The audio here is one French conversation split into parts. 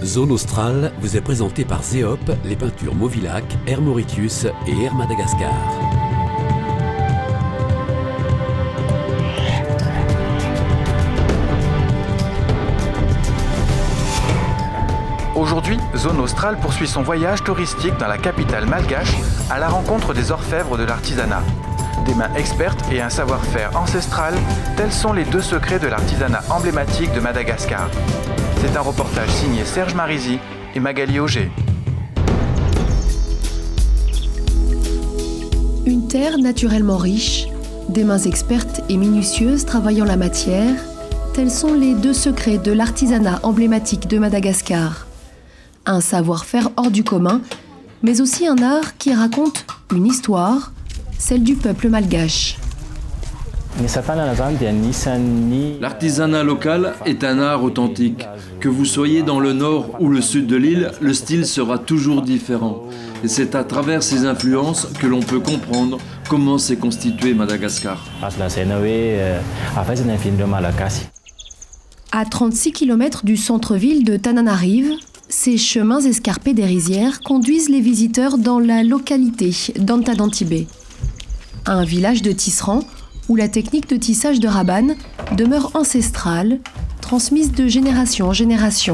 Zone Australe vous est présentée par Zeop, les peintures Mauvilac, Air Mauritius et Air Madagascar. Aujourd'hui, Zone Australe poursuit son voyage touristique dans la capitale malgache à la rencontre des orfèvres de l'artisanat. Des mains expertes et un savoir-faire ancestral, tels sont les deux secrets de l'artisanat emblématique de Madagascar. C'est un reportage signé Serge Marisy et Magali Auger. Une terre naturellement riche, des mains expertes et minutieuses travaillant la matière, tels sont les deux secrets de l'artisanat emblématique de Madagascar. Un savoir-faire hors du commun, mais aussi un art qui raconte une histoire, celle du peuple malgache. L'artisanat local est un art authentique. Que vous soyez dans le nord ou le sud de l'île, le style sera toujours différent. Et c'est à travers ces influences que l'on peut comprendre comment s'est constitué Madagascar. À 36 km du centre-ville de Tananarive, ces chemins escarpés des rizières conduisent les visiteurs dans la localité d'Antadantibé, un village de tisserands où la technique de tissage de Rabanne demeure ancestrale, transmise de génération en génération.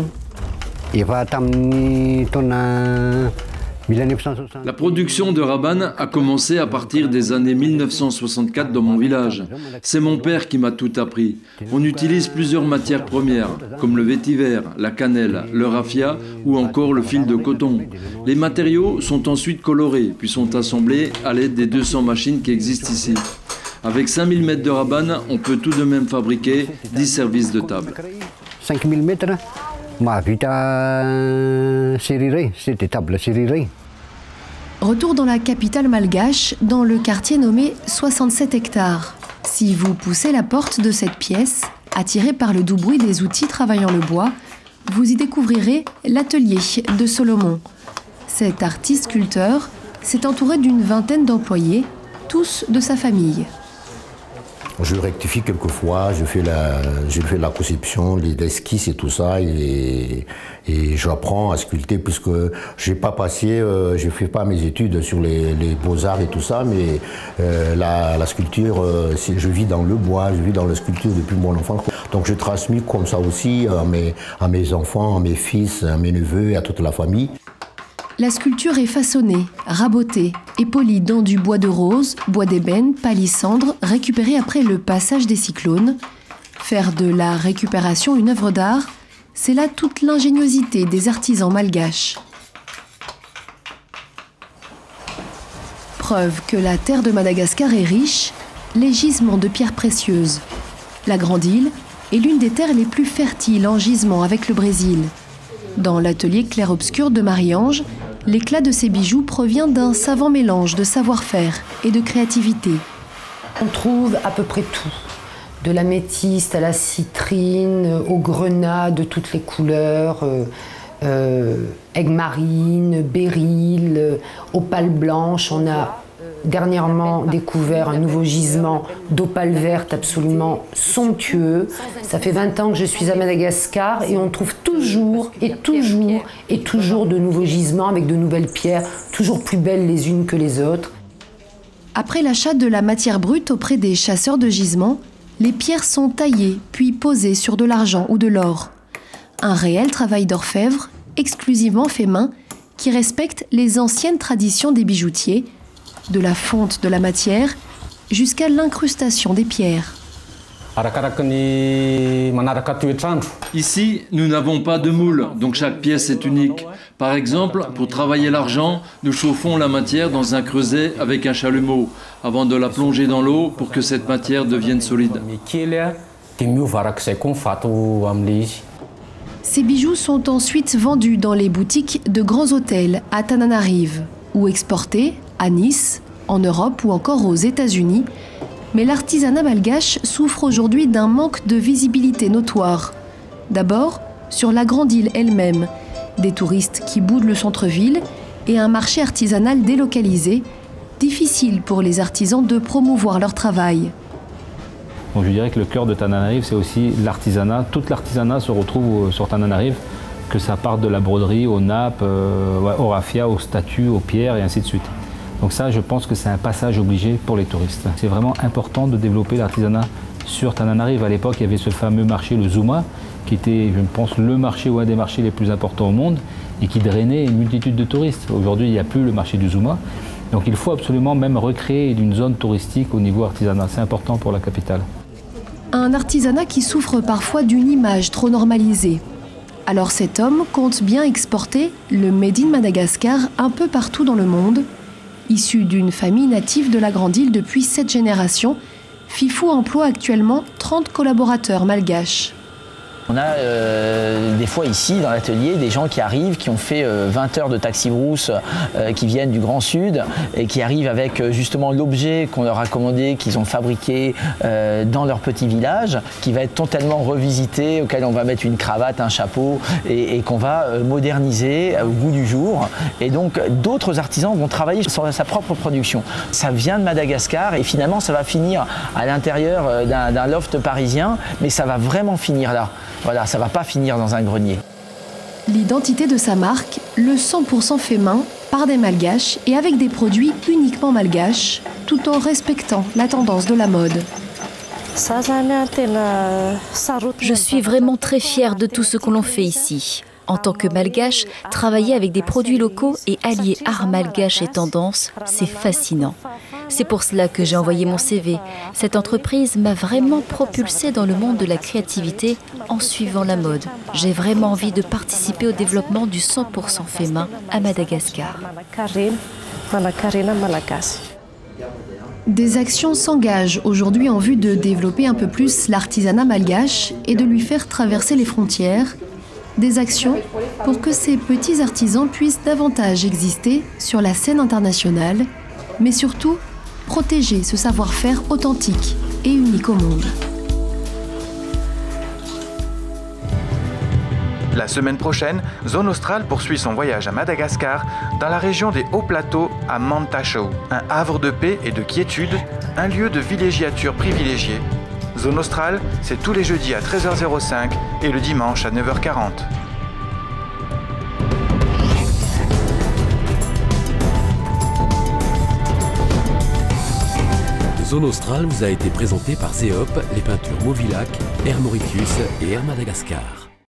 La production de Rabanne a commencé à partir des années 1964 dans mon village. C'est mon père qui m'a tout appris. On utilise plusieurs matières premières, comme le vétiver, la cannelle, le raffia ou encore le fil de coton. Les matériaux sont ensuite colorés, puis sont assemblés à l'aide des 200 machines qui existent ici. Avec 5000 mètres de Rabanne, on peut tout de même fabriquer 10 services de table. 5000 mètres, c'est des tables serrurées. Retour dans la capitale malgache, dans le quartier nommé 67 hectares. Si vous poussez la porte de cette pièce, attiré par le doux bruit des outils travaillant le bois, vous y découvrirez l'atelier de Solomon. Cet artiste-sculpteur s'est entouré d'une vingtaine d'employés, tous de sa famille. Je rectifie quelquefois, je fais la conception, les esquisses et tout ça, et j'apprends à sculpter puisque je fais pas mes études sur les beaux-arts et tout ça, mais la sculpture, je vis dans le bois, je vis dans la sculpture depuis mon enfance. Donc je transmets comme ça aussi à mes enfants, à mes fils, à mes neveux et à toute la famille. La sculpture est façonnée, rabotée et polie dans du bois de rose, bois d'ébène, palissandre, récupéré après le passage des cyclones. Faire de la récupération une œuvre d'art, c'est là toute l'ingéniosité des artisans malgaches. Preuve que la terre de Madagascar est riche, les gisements de pierres précieuses. La Grande Île est l'une des terres les plus fertiles en gisements avec le Brésil. Dans l'atelier clair-obscur de Marie-Ange, l'éclat de ces bijoux provient d'un savant mélange de savoir-faire et de créativité. On trouve à peu près tout, de l'améthyste à la citrine, au grenat de toutes les couleurs, aigues marines, béryl, opale blanche. On a dernièrement découvert un nouveau gisement d'opale verte absolument somptueux. Ça fait 20 ans que je suis à Madagascar et on trouve toujours de nouveaux gisements avec de nouvelles pierres, toujours plus belles les unes que les autres. Après l'achat de la matière brute auprès des chasseurs de gisements, les pierres sont taillées puis posées sur de l'argent ou de l'or. Un réel travail d'orfèvre, exclusivement fait main, qui respecte les anciennes traditions des bijoutiers, de la fonte de la matière jusqu'à l'incrustation des pierres. Ici, nous n'avons pas de moule, donc chaque pièce est unique. Par exemple, pour travailler l'argent, nous chauffons la matière dans un creuset avec un chalumeau, avant de la plonger dans l'eau pour que cette matière devienne solide. Ces bijoux sont ensuite vendus dans les boutiques de grands hôtels à Tananarive ou exportés à Nice, en Europe ou encore aux États-Unis. Mais l'artisanat malgache souffre aujourd'hui d'un manque de visibilité notoire. D'abord, sur la Grande Île elle-même, des touristes qui boudent le centre-ville et un marché artisanal délocalisé, difficile pour les artisans de promouvoir leur travail. Donc je dirais que le cœur de Tananarive, c'est aussi l'artisanat. Tout l'artisanat se retrouve sur Tananarive. que ça parte de la broderie aux nappes, aux raffias, aux statues, aux pierres et ainsi de suite. Donc ça, je pense que c'est un passage obligé pour les touristes. C'est vraiment important de développer l'artisanat sur Tananarive. À l'époque, il y avait ce fameux marché, le Zuma, qui était, je pense, le marché ou un des marchés les plus importants au monde et qui drainait une multitude de touristes. Aujourd'hui, il n'y a plus le marché du Zuma. Donc il faut absolument même recréer une zone touristique au niveau artisanat. C'est important pour la capitale. Un artisanat qui souffre parfois d'une image trop normalisée. Alors cet homme compte bien exporter le Made in Madagascar un peu partout dans le monde. Issu d'une famille native de la Grande Île depuis 7 générations, Fifou emploie actuellement 30 collaborateurs malgaches. On a des fois ici dans l'atelier des gens qui arrivent, qui ont fait 20 heures de taxi-brousse, qui viennent du Grand Sud et qui arrivent avec justement l'objet qu'on leur a commandé, qu'ils ont fabriqué dans leur petit village, qui va être totalement revisité, auquel on va mettre une cravate, un chapeau et qu'on va moderniser au goût du jour. Et donc d'autres artisans vont travailler sur sa propre production. Ça vient de Madagascar et finalement ça va finir à l'intérieur d'un loft parisien, mais ça va vraiment finir là. Voilà, ça ne va pas finir dans un grenier. L'identité de sa marque, le 100% fait main, par des malgaches et avec des produits uniquement malgaches, tout en respectant la tendance de la mode. Je suis vraiment très fière de tout ce que l'on fait ici. En tant que malgache, travailler avec des produits locaux et allier art malgache et tendance, c'est fascinant. C'est pour cela que j'ai envoyé mon CV. Cette entreprise m'a vraiment propulsée dans le monde de la créativité en suivant la mode. J'ai vraiment envie de participer au développement du 100% fait main à Madagascar. Des actions s'engagent aujourd'hui en vue de développer un peu plus l'artisanat malgache et de lui faire traverser les frontières. Des actions pour que ces petits artisans puissent davantage exister sur la scène internationale, mais surtout protéger ce savoir-faire authentique et unique au monde. La semaine prochaine, Zone Australe poursuit son voyage à Madagascar, dans la région des Hauts Plateaux à Mantachou, un havre de paix et de quiétude, un lieu de villégiature privilégié. Zone Australe, c'est tous les jeudis à 13h05 et le dimanche à 9h40. Zone Australe vous a été présenté par Zeop, les peintures Movilac, Air Mauritius et Air Madagascar.